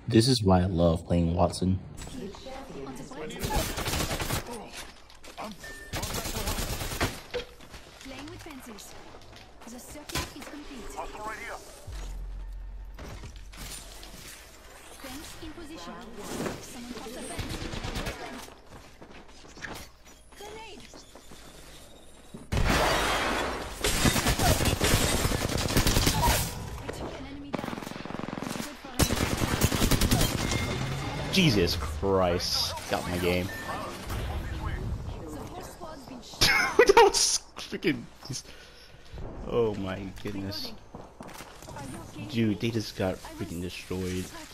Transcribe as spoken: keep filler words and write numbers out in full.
This is why I love playing Wattson. Playing with fences. The circuit is complete. Fence in position. Someone popped the fence. Grenade! I took an enemy down. It's good for him. Jesus Christ. Got my game. The whole squad's been shot. That was freaking... Oh my goodness. Are you okay? Dude, they just got freaking destroyed. Track